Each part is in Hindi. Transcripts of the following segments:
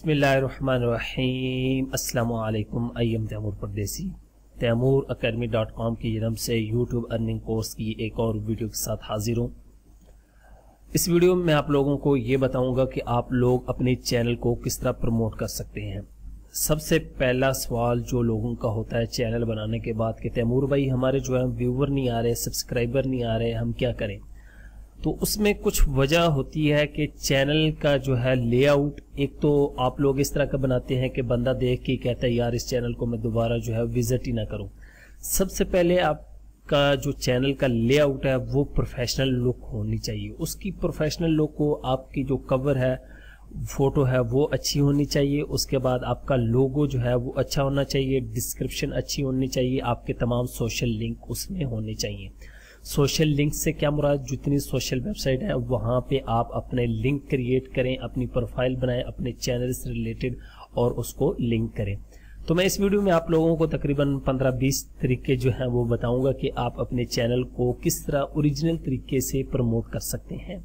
बिस्मिल्लाहिर्रहमानिर्रहीम। अस्सलामुअलैकुम। आई एम तैमूर परदेसी। तैमूरacademy.com की जन्म से यूट्यूब अर्निंग कोर्स की एक और वीडियो के साथ हाजिर हूँ। इस वीडियो में मैं आप लोगों को ये बताऊंगा कि आप लोग अपने चैनल को किस तरह प्रमोट कर सकते हैं। सबसे पहला सवाल जो लोगों का होता है चैनल बनाने के बाद कि तैमूर भाई हमारे जो है व्यूवर नहीं आ रहे, सब्सक्राइबर नहीं आ रहे, हम क्या करें। तो उसमें कुछ वजह होती है कि चैनल का जो है लेआउट एक तो आप लोग इस तरह का बनाते हैं कि बंदा देख के कहता है यार इस चैनल को मैं दोबारा जो है विजिट ही ना करूं। सबसे पहले आपका जो चैनल का लेआउट है वो प्रोफेशनल लुक होनी चाहिए। उसकी प्रोफेशनल लुक को आपकी जो कवर है, फोटो है वो अच्छी होनी चाहिए। उसके बाद आपका लोगो जो है वो अच्छा होना चाहिए, डिस्क्रिप्शन अच्छी होनी चाहिए, आपके तमाम सोशल लिंक उसमें होने चाहिए। सोशल लिंक से क्या मुराद, जितनी सोशल वेबसाइट है वहां पे आप अपने लिंक क्रिएट करें, अपनी प्रोफाइल बनाएं अपने चैनल से रिलेटेड और उसको लिंक करें। तो मैं इस वीडियो में आप लोगों को तकरीबन 15-20 तरीके जो हैं वो बताऊंगा कि आप अपने चैनल को किस तरह ओरिजिनल तरीके से प्रमोट कर सकते हैं।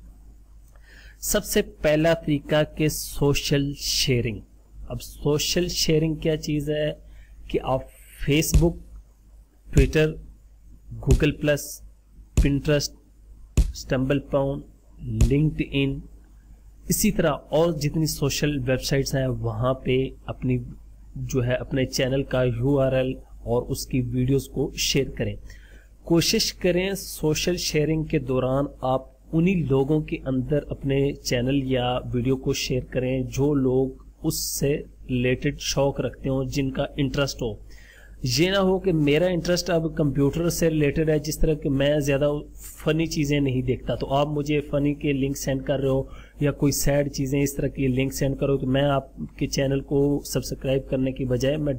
सबसे पहला तरीका कि सोशल शेयरिंग। अब सोशल शेयरिंग क्या चीज है कि आप Facebook, Twitter, Google plus, Pinterest, StumbleUpon, LinkedIn, इसी तरह और जितनी सोशल वेबसाइट्स हैं वहां पे अपनी जो है अपने चैनल का यूआरएल और उसकी वीडियोस को शेयर करें। कोशिश करें सोशल शेयरिंग के दौरान आप उन्हीं लोगों के अंदर अपने चैनल या वीडियो को शेयर करें जो लोग उससे रिलेटेड शौक रखते हो, जिनका इंटरेस्ट हो। ये ना हो कि मेरा इंटरेस्ट अब कंप्यूटर से रिलेटेड है, जिस तरह कि मैं ज़्यादा फ़नी चीज़ें नहीं देखता, तो आप मुझे फ़नी के लिंक सेंड कर रहे हो या कोई सैड चीज़ें इस तरह की लिंक सेंड करो, तो मैं आपके चैनल को सब्सक्राइब करने की बजाय मैं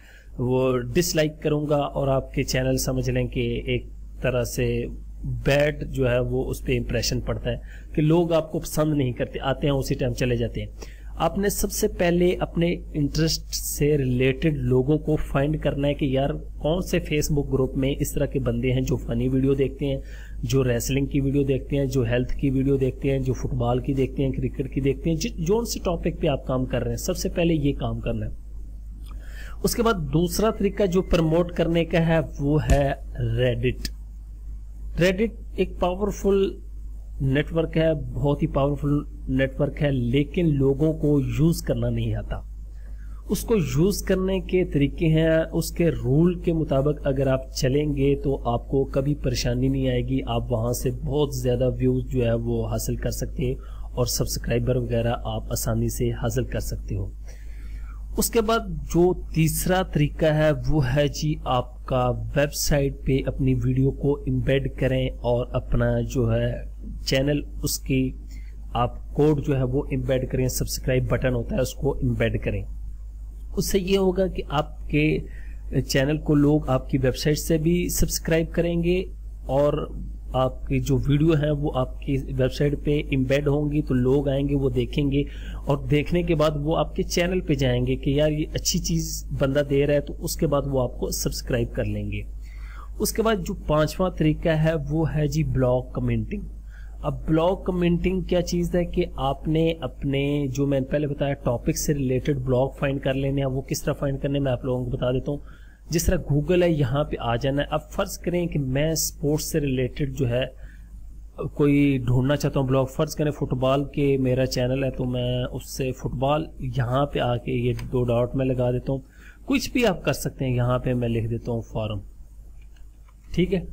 डिसलाइक करूँगा और आपके चैनल समझ लें कि एक तरह से बैड जो है वो उस पर इम्प्रेशन पड़ता है कि लोग आपको पसंद नहीं करते, आते हैं उसी टाइम चले जाते हैं। आपने सबसे पहले अपने इंटरेस्ट से रिलेटेड लोगों को फाइंड करना है कि यार कौन से फेसबुक ग्रुप में इस तरह के बंदे हैं जो फनी वीडियो देखते हैं, जो रेसलिंग की वीडियो देखते हैं, जो हेल्थ की वीडियो देखते हैं, जो फुटबॉल की देखते हैं, क्रिकेट की देखते हैं, जो से टॉपिक पे आप काम कर रहे हैं। सबसे पहले ये काम करना है। उसके बाद दूसरा तरीका जो प्रमोट करने का है वो है रेडिट। रेडिट एक पावरफुल नेटवर्क है, बहुत ही पावरफुल नेटवर्क है, लेकिन लोगों को यूज करना नहीं आता। उसको यूज करने के तरीके हैं, उसके रूल के मुताबिक अगर आप चलेंगे तो आपको कभी परेशानी नहीं आएगी। आप वहां से बहुत ज्यादा व्यूज जो है वो हासिल कर सकते हैं और सब्सक्राइबर वगैरह आप आसानी से हासिल कर सकते हो। उसके बाद जो तीसरा तरीका है वो है जी आपका वेबसाइट पे अपनी वीडियो को एम्बेड करें और अपना जो है चैनल उसकी आप कोड जो है वो एम्बेड करें। सब्सक्राइब बटन होता है उसको एम्बेड करें। उससे ये होगा कि आपके चैनल को लोग आपकी वेबसाइट से भी सब्सक्राइब करेंगे और आपकी जो वीडियो है वो आपकी वेबसाइट पे एम्बेड होंगी, तो लोग आएंगे वो देखेंगे और देखने के बाद वो आपके चैनल पे जाएंगे कि यार ये अच्छी चीज बंदा दे रहा है, तो उसके बाद वो आपको सब्सक्राइब कर लेंगे। उसके बाद जो पांचवा तरीका है वो है जी ब्लॉग कमेंटिंग। अब ब्लॉग कमेंटिंग क्या चीज है कि आपने अपने जो मैंने पहले बताया टॉपिक से रिलेटेड ब्लॉग फाइंड कर लेने हैं। वो किस तरह फाइंड करने मैं आप लोगों को बता देता हूँ। जिस तरह गूगल है यहाँ पे आ जाना है। अब फर्ज करें कि मैं स्पोर्ट्स से रिलेटेड जो है कोई ढूंढना चाहता हूँ ब्लॉग। फर्ज करें फुटबॉल के मेरा चैनल है तो मैं उससे फुटबॉल यहाँ पे आके ये 2 डॉट में लगा देता हूँ। कुछ भी आप कर सकते हैं, यहाँ पे मैं लिख देता हूँ फॉरम, ठीक है।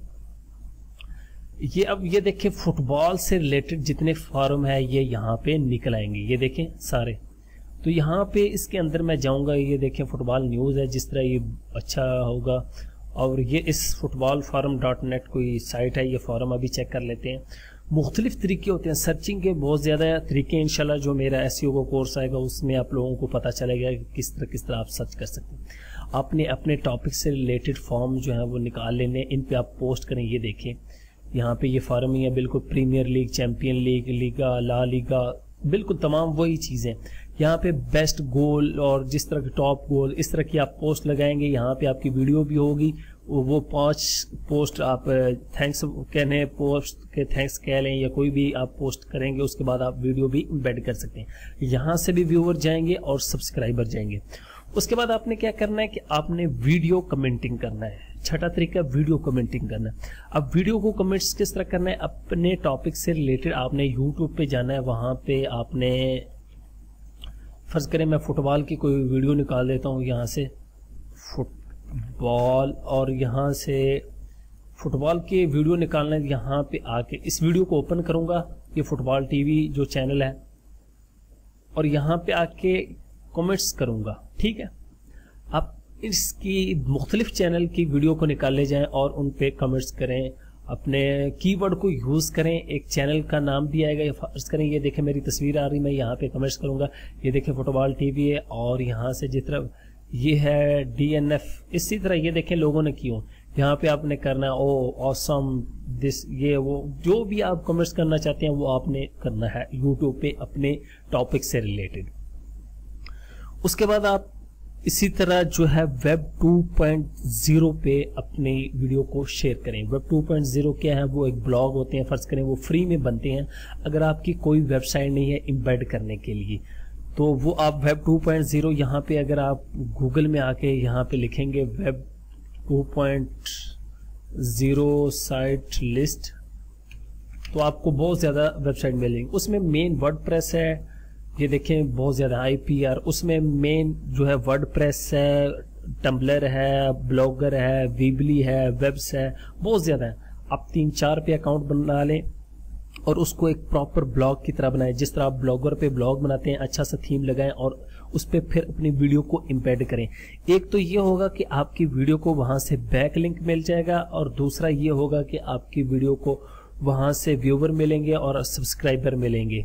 ये अब ये देखें फुटबॉल से रिलेटेड जितने फॉरम है ये यहाँ पे निकल आएंगे, ये देखें सारे। तो यहाँ पे इसके अंदर मैं जाऊंगा, ये देखें फुटबॉल न्यूज़ है, जिस तरह ये अच्छा होगा। और ये इस फुटबॉल forum.net कोई साइट है, ये फॉरम अभी चेक कर लेते हैं। मुख्तलिफ तरीके होते हैं सर्चिंग के, बहुत ज़्यादा तरीके। इंशाल्लाह जो मेरा एसईओ का कोर्स आएगा उसमें आप लोगों को पता चलेगा कि किस तरह आप सर्च कर सकते हैं। आपने अपने टॉपिक से रिलेटेड फॉर्म जो है वो निकाल लेने, इन पे आप पोस्ट करें। ये देखें यहाँ पे ये फॉरम ही है, बिल्कुल Premier League, champion league, Liga, La Liga, बिल्कुल तमाम वही चीज़ें। यहाँ पे बेस्ट गोल और जिस तरह के टॉप गोल इस तरह की आप पोस्ट लगाएंगे, यहाँ पे आपकी वीडियो भी होगी, वो 5 पोस्ट आप थैंक्स कहने पोस्ट के थैंक्स कह लें या कोई भी आप पोस्ट करेंगे, उसके बाद आप वीडियो भी एम्बेड कर सकते हैं। यहाँ से भी व्यूअर जाएंगे और सब्सक्राइबर जाएंगे। उसके बाद आपने क्या करना है कि आपने वीडियो कमेंटिंग करना है। छठा तरीका वीडियो कमेंटिंग करना है। अब वीडियो को कमेंट्स किस तरह करना है, अपने टॉपिक से रिलेटेड आपने यूट्यूब पे जाना है, वहां पे आपने फर्ज करें मैं फुटबॉल की कोई वीडियो निकाल देता हूँ, यहाँ से फुटबॉल, और यहाँ से फुटबॉल की वीडियो निकालना है। यहाँ पे आके इस वीडियो को ओपन करूंगा, ये फुटबॉल टीवी जो चैनल है, और यहाँ पे आके कमेंट्स करूंगा। ठीक है, आप इसकी मुख्तलिफ चैनल की वीडियो को निकाल ले जाएं और उन पे कमेंट्स करें, अपने कीवर्ड को यूज करें। एक चैनल का नाम भी आएगा, फर्ज करें ये देखें मेरी तस्वीर आ रही, मैं यहाँ पे कमेंट्स करूंगा, ये देखें फुटबॉल टीवी है, और यहाँ से जिस तरह ये है DNF, इसी तरह ये देखें लोगों ने क्यों, यहाँ पे आपने करना ओ ऑसम दिस, ये वो जो भी आप कमेंट्स करना चाहते हैं वो आपने करना है यूट्यूब पे अपने टॉपिक से रिलेटेड। उसके बाद आप इसी तरह जो है वेब 2.0 पे अपनी वीडियो को शेयर करें। वेब 2.0 क्या है, वो एक ब्लॉग होते हैं, फर्ज करें वो फ्री में बनते हैं। अगर आपकी कोई वेबसाइट नहीं है एम्बेड करने के लिए, तो वो आप वेब 2.0 यहाँ पे अगर आप गूगल में आके यहाँ पे लिखेंगे वेब 2.0 साइट लिस्ट, तो आपको बहुत ज़्यादा वेबसाइट मिलेंगी। उसमें मेन वर्डप्रेस है, ये देखें बहुत ज़्यादा IPR, उसमें मेन जो है वर्डप्रेस है, टम्बलर है, ब्लॉगर है, वीबली है, वेब्स है, बहुत ज़्यादा है। आप 3-4 पे अकाउंट बना लें और उसको एक प्रॉपर ब्लॉग की तरह बनाएं, जिस तरह आप ब्लॉगर पे ब्लॉग बनाते हैं, अच्छा सा थीम लगाएं और उस पर फिर अपनी वीडियो को एम्बेड करें। एक तो ये होगा कि आपकी वीडियो को वहां से बैक लिंक मिल जाएगा, और दूसरा ये होगा कि आपकी वीडियो को वहां से व्यूअर मिलेंगे और सब्सक्राइबर मिलेंगे।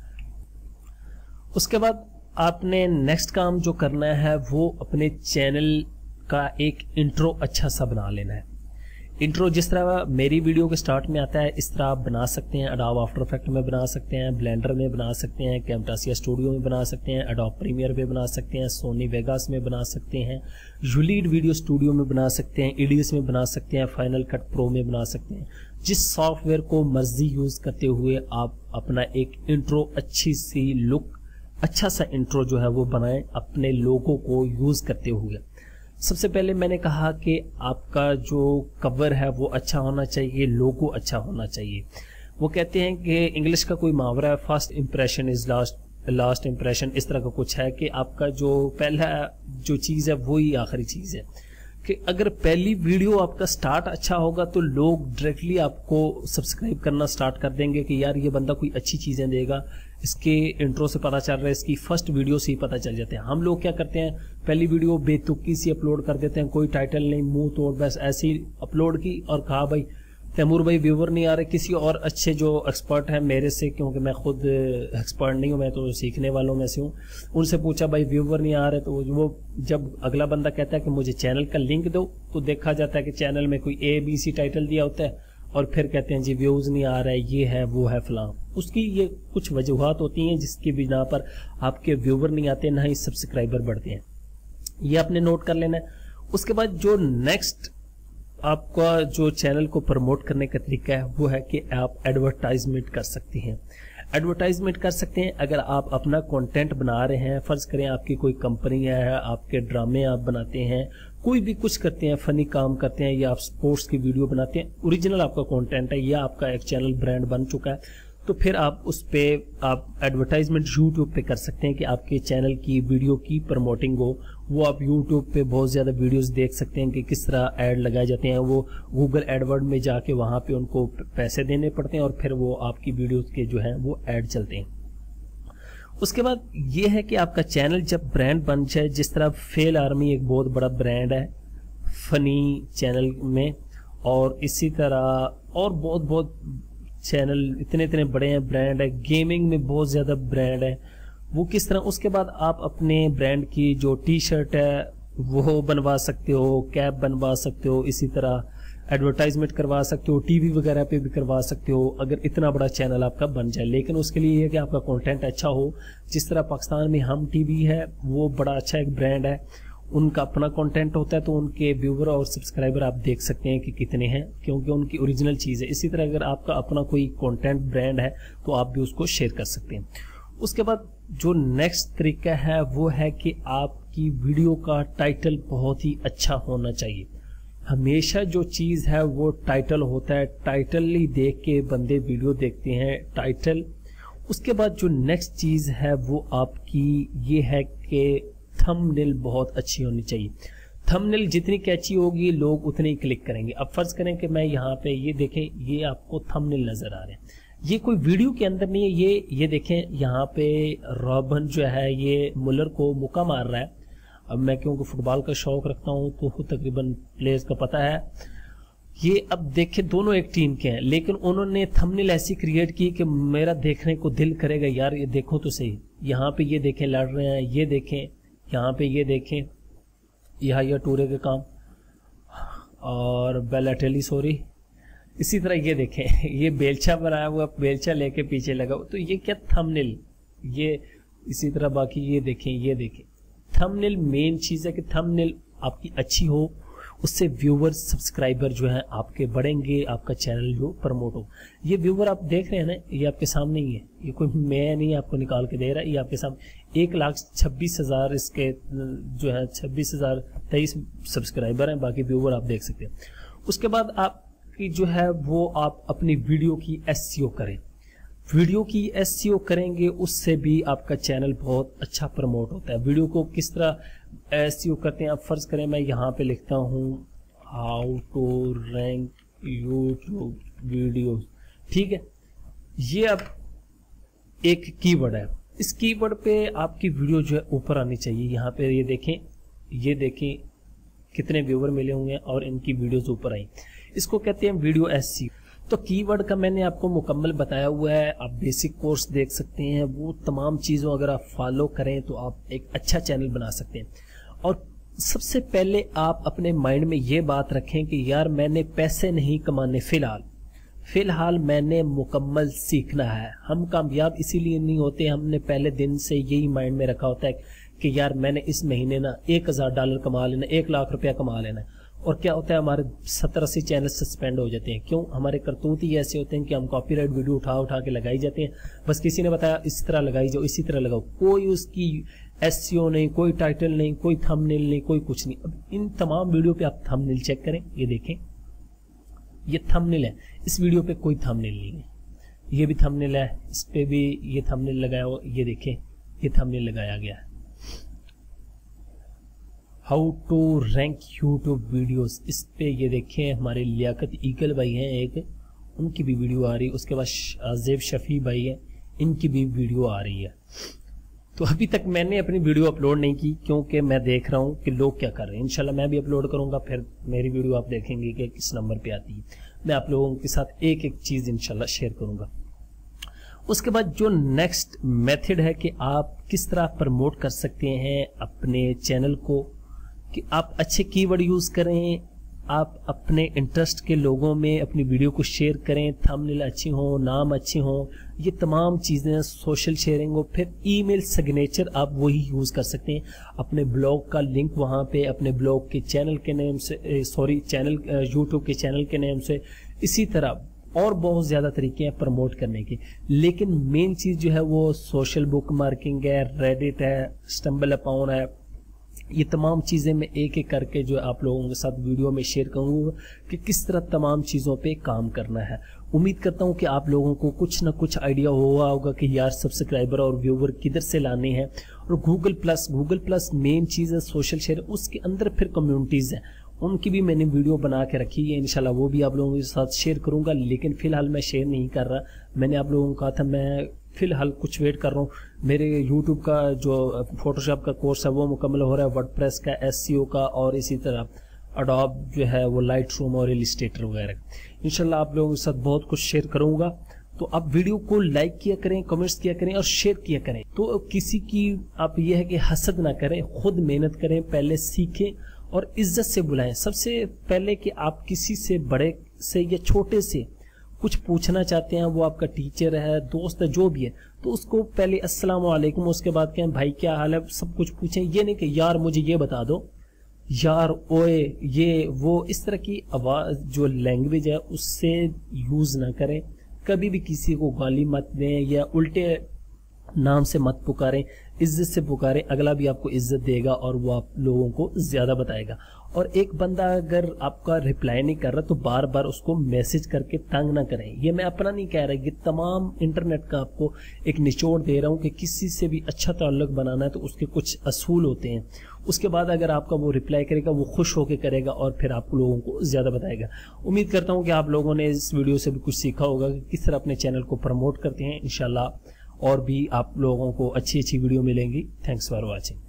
उसके बाद आपने नेक्स्ट काम जो करना है वो अपने चैनल का एक इंट्रो अच्छा सा बना लेना है। इंट्रो जिस तरह मेरी वीडियो के स्टार्ट में आता है इस तरह आप बना सकते हैं। एडोब आफ्टर इफेक्ट में बना सकते हैं, ब्लेंडर में बना सकते हैं, कैमटासिया स्टूडियो में बना सकते हैं, एडोब प्रीमियर में बना सकते हैं, सोनी वेगास में बना सकते हैं, यूलीड वीडियो स्टूडियो में बना सकते हैं, EDS में बना सकते हैं, फाइनल कट प्रो में बना सकते हैं। जिस सॉफ्टवेयर को मर्जी यूज करते हुए आप अपना एक इंट्रो अच्छी सी लुक, अच्छा सा इंट्रो जो है वो बनाएं अपने लोगों को यूज करते हुए। सबसे पहले मैंने कहा कि आपका जो कवर है वो अच्छा होना चाहिए, लोगो अच्छा होना चाहिए। वो कहते हैं कि इंग्लिश का कोई मुहावरा है, first impression is last impression, इस तरह का कुछ है कि आपका जो पहला जो चीज़ है वही आखिरी चीज़ है। कि अगर पहली वीडियो आपका स्टार्ट अच्छा होगा तो लोग डायरेक्टली आपको सब्सक्राइब करना स्टार्ट कर देंगे कि यार ये बंदा कोई अच्छी चीज़ें देगा, इसके इंट्रो से पता चल रहा है, इसकी फर्स्ट वीडियो से ही पता चल जाते हैं। हम लोग क्या करते हैं, पहली वीडियो बेतुकी सी अपलोड कर देते हैं, कोई टाइटल नहीं, मुंह तोड़, बस ऐसे ही अपलोड की और कहा भाई तैमूर भाई व्यूवर नहीं आ रहे। किसी और अच्छे जो एक्सपर्ट हैं मेरे से, क्योंकि मैं खुद एक्सपर्ट नहीं हूँ, मैं तो सीखने वालों में से हूँ, उनसे पूछा भाई व्यूवर नहीं आ रहे, तो वो जब अगला बंदा कहता है कि मुझे चैनल का लिंक दो, तो देखा जाता है कि चैनल में कोई ABC टाइटल दिया होता है और फिर कहते हैं जी व्यूज नहीं आ रहा है, ये है वो है फलां। उसकी ये कुछ वजूहात होती हैं जिसकी बिना पर आपके व्यूवर नहीं आते, ना ही सब्सक्राइबर बढ़ते हैं। ये आपने नोट कर लेना है। उसके बाद जो नेक्स्ट आपका जो चैनल को प्रमोट करने का तरीका है वो है कि आप एडवर्टाइजमेंट कर सकते हैं। एडवर्टाइजमेंट कर सकते हैं अगर आप अपना कंटेंट बना रहे हैं, फर्ज करें आपकी कोई कंपनी है, आपके ड्रामे आप बनाते हैं, कोई भी कुछ करते हैं, फनी काम करते हैं, या आप स्पोर्ट्स की वीडियो बनाते हैं, ओरिजिनल आपका कंटेंट है या आपका एक चैनल ब्रांड बन चुका है, तो फिर आप उस पे आप एडवर्टाइजमेंट यूट्यूब पे कर सकते हैं कि आपके चैनल की वीडियो की प्रमोटिंग हो। वो आप यूट्यूब पे बहुत ज़्यादा वीडियोस देख सकते हैं कि किस तरह ऐड लगाए जाते हैं। वो गूगल एडवर्ड में जाके वहाँ पे उनको पैसे देने पड़ते हैं और फिर वो आपकी वीडियोस के जो हैं वो ऐड चलते हैं। उसके बाद ये है कि आपका चैनल जब ब्रांड बन जाए, जिस तरह फेल आर्मी एक बहुत बड़ा ब्रांड है फनी चैनल में, और इसी तरह और बहुत चैनल इतने बड़े हैं, ब्रांड है, गेमिंग में बहुत ज़्यादा ब्रांड है, वो किस तरह। उसके बाद आप अपने ब्रांड की जो T-शर्ट है वो बनवा सकते हो, कैप बनवा सकते हो, इसी तरह एडवर्टाइजमेंट करवा सकते हो, टीवी वगैरह पे भी करवा सकते हो अगर इतना बड़ा चैनल आपका बन जाए। लेकिन उसके लिए है कि आपका कंटेंट अच्छा हो। जिस तरह पाकिस्तान में हम टीवी है वो बड़ा अच्छा एक ब्रांड है, उनका अपना कंटेंट होता है तो उनके व्यूवर और सब्सक्राइबर आप देख सकते हैं कि कितने हैं, क्योंकि उनकी ओरिजिनल चीज़ है। इसी तरह अगर आपका अपना कोई कंटेंट ब्रांड है तो आप भी उसको शेयर कर सकते हैं। उसके बाद जो नेक्स्ट तरीका है वो है कि आपकी वीडियो का टाइटल बहुत ही अच्छा होना चाहिए। हमेशा जो चीज़ है वो टाइटल होता है, टाइटल ही देख के बंदे वीडियो देखते हैं, टाइटल। उसके बाद जो नेक्स्ट चीज़ है वो आपकी ये है कि थंबनेल बहुत अच्छी होनी चाहिए। थंबनेल जितनी कैची होगी लोग उतने ही क्लिक करेंगे। अब फर्ज करें कि मैं यहाँ पे ये देखें, ये आपको थंबनेल नजर आ रहे हैं, ये कोई वीडियो के अंदर नहीं है। ये देखें यहाँ पे रॉबिन जो है ये मुलर को मुक्का मार रहा है। अब मैं क्योंकि फुटबॉल का शौक रखता हूँ तो तकरीबन प्लेयर्स का पता है। ये अब देखे दोनों एक टीम के हैं, लेकिन उन्होंने थंबनेल ऐसी क्रिएट की कि मेरा देखने को दिल करेगा यार ये देखो तो सही। यहाँ पे ये देखें लड़ रहे हैं, ये देखें यहाँ पे, ये देखें यह टूरे के काम और बेलाटेली सॉरी। इसी तरह ये देखें ये बेलचा बनाया हुआ, बेलचा लेके पीछे लगा, तो ये क्या थंबनेल। ये इसी तरह बाकी ये देखें थंबनेल मेन चीज़ है कि थंबनेल आपकी अच्छी हो, उससे व्यूवर सब्सक्राइबर जो है आपके बढ़ेंगे, आपका चैनल जो प्रमोट हो। ये व्यूवर आप देख रहे हैं ना, ये आपके सामने ही है, ये कोई मैं नहीं आपको निकाल के दे रहा, ये आपके सामने 1,26,000 इसके जो है 26,023 सब्सक्राइबर हैं, बाकी व्यूवर आप देख सकते हैं। उसके बाद आपकी जो है वो आप अपनी वीडियो की SEO करें। वीडियो की SEO करेंगे उससे भी आपका चैनल बहुत अच्छा प्रमोट होता है। वीडियो को किस तरह SEO करते हैं, आप फर्ज करें मैं यहाँ पे लिखता हूँ how to rank YouTube video, ठीक है। ये अब एक कीवर्ड है, इस कीवर्ड पे आपकी वीडियो जो है ऊपर आनी चाहिए। यहाँ पे ये देखें कितने व्यूवर मिले होंगे और इनकी वीडियोस ऊपर आई। इसको कहते हैं वीडियो SEO। तो कीवर्ड का मैंने आपको मुकम्मल बताया हुआ है, आप बेसिक कोर्स देख सकते हैं। वो तमाम चीज़ों अगर आप फॉलो करें तो आप एक अच्छा चैनल बना सकते हैं। और सबसे पहले आप अपने माइंड में ये बात रखें कि यार मैंने पैसे नहीं कमाने, फिलहाल मैंने मुकम्मल सीखना है। हम कामयाब इसीलिए नहीं होते, हमने पहले दिन से यही माइंड में रखा होता है कि यार मैंने इस महीने ना $1,000 कमा लेना, 1 लाख रुपया कमा लेना। और क्या होता है, हमारे 70-80 चैनल सस्पेंड हो जाते हैं। क्यों? हमारे करतूत ही ऐसे होते हैं कि हम कॉपीराइट वीडियो उठा के लगाई जाते हैं। बस किसी ने बताया इस तरह लगाई जाओ, इसी तरह लगाओ, कोई उसकी SEO नहीं, कोई टाइटल नहीं, कोई थंबनेल नहीं, कोई कुछ नहीं। अब इन तमाम वीडियो पे आप थंबनेल चेक करें, ये देखें ये थंबनेल है, इस वीडियो पे कोई थंबनेल नहीं है। ये भी थंबनेल है, इस पे भी ये थंबनेल लगाया हुआ, ये देखें ये थंबनेल लगाया गया है। How to rank YouTube videos, इस पे ये देखें हमारे लियाकत ईगल भाई हैं एक, उनकी भी वीडियो आ रही है। उसके बाद आज़ेब शफी भाई है, इनकी भी वीडियो आ रही है। तो अभी तक मैंने अपनी वीडियो अपलोड नहीं की क्योंकि मैं देख रहा हूँ कि लोग क्या कर रहे हैं। इंशाल्लाह मैं भी अपलोड करूँगा, फिर मेरी वीडियो आप देखेंगे कि किस नंबर पे आती है। मैं आप लोगों के साथ एक एक चीज़ इंशाल्लाह शेयर करूँगा। उसके बाद जो नेक्स्ट मेथड है कि आप किस तरह प्रमोट कर सकते हैं अपने चैनल को, कि आप अच्छे कीवर्ड यूज़ करें, आप अपने इंटरेस्ट के लोगों में अपनी वीडियो को शेयर करें, थंबनेल अच्छी हो, नाम अच्छे हो, ये तमाम चीज़ें, सोशल शेयरिंग हो। फिर ईमेल सिग्नेचर आप वही यूज़ कर सकते हैं। अपने ब्लॉग का लिंक वहाँ पे अपने ब्लॉग के चैनल के नेम से, यूट्यूब के चैनल के नेम से। इसी तरह और बहुत ज़्यादा तरीके हैं प्रमोट करने के, लेकिन मेन चीज़ जो है वो सोशल बुक मार्किंग है, रेडिट है, स्टम्बल अपॉन है। ये तमाम चीज़ें मैं एक एक करके जो आप लोगों के साथ वीडियो में शेयर करूँगा कि किस तरह तमाम चीज़ों पे काम करना है। उम्मीद करता हूँ कि आप लोगों को कुछ ना कुछ आइडिया हुआ होगा कि यार सब्सक्राइबर और व्यूवर किधर से लाने हैं। और गूगल प्लस मेन चीज़ है, सोशल शेयर, उसके अंदर फिर कम्युनिटीज़ हैं, उनकी भी मैंने वीडियो बना के रखी है। इंशाल्लाह वो भी आप लोगों के साथ शेयर करूँगा, लेकिन फ़िलहाल मैं शेयर नहीं कर रहा। मैंने आप लोगों को कहा था मैं फ़िलहाल कुछ वेट कर रहा हूँ। मेरे यूट्यूब का जो फोटोशॉप का कोर्स है वो मुकम्मल हो रहा है, वर्डप्रेस का, SEO का, और इसी तरह अडोब जो है वो लाइटरूम और इलस्ट्रेटर वगैरह। इंशाल्लाह आप लोगों के साथ बहुत कुछ शेयर करूँगा। तो आप वीडियो को लाइक किया करें, कमेंट्स किया करें और शेयर किया करें। तो किसी की आप ये है कि हसद ना करें, खुद मेहनत करें, पहले सीखें और इज्जत से बुलाएं। सबसे पहले कि आप किसी से, बड़े से या छोटे से कुछ पूछना चाहते हैं, वो आपका टीचर है, दोस्त है, जो भी है, तो उसको पहले अस्सलाम वालेकुम, उसके बाद कहें भाई क्या हाल है, सब कुछ पूछें। ये नहीं कि यार मुझे ये बता दो, यार, ओए, ये वो, इस तरह की आवाज जो लैंग्वेज है उससे यूज ना करें। कभी भी किसी को गाली मत दें या उल्टे नाम से मत पुकारें, इज्जत से पुकारें। अगला भी आपको इज्जत देगा और वो आप लोगों को ज्यादा बताएगा। और एक बंदा अगर आपका रिप्लाई नहीं कर रहा तो बार बार उसको मैसेज करके तंग ना करें। ये मैं अपना नहीं कह रहा, ये तमाम इंटरनेट का आपको एक निचोड़ दे रहा हूँ कि किसी से भी अच्छा ताल्लुक बनाना है तो उसके कुछ असूल होते हैं। उसके बाद अगर आपका वो रिप्लाई करेगा, वो खुश होकर करेगा और फिर आप लोगों को ज्यादा बताएगा। उम्मीद करता हूँ कि आप लोगों ने इस वीडियो से भी कुछ सीखा होगा कि किस तरह अपने चैनल को प्रमोट करते हैं। इंशाल्लाह और भी आप लोगों को अच्छी अच्छी वीडियो मिलेंगी। Thanks for watching.